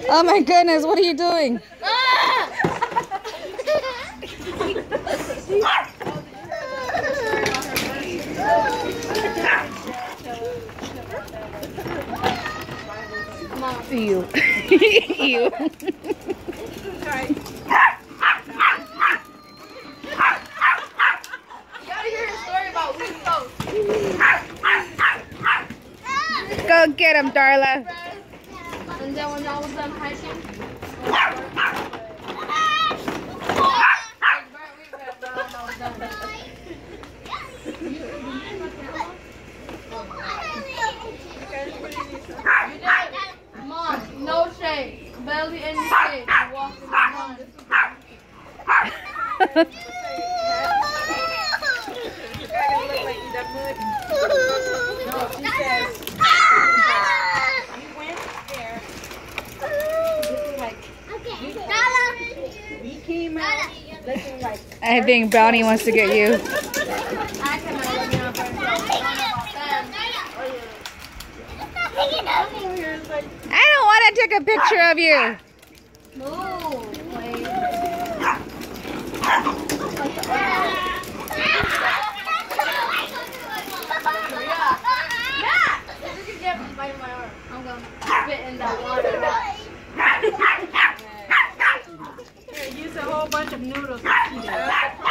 Oh my goodness, what are you doing? Ew. Ew. Go get him, Darla. And then when y'all was done hiking, Mom, no shade. Barely any shade. You walk in the pond. No, she says you went there. This is like we came out looking like. I think Brownie wants to get you. I cannot let me on first. I don't want to take a picture of you. Move, wait. You can get me biting my arm. I'm going to spit in that water. Use a whole bunch of noodles.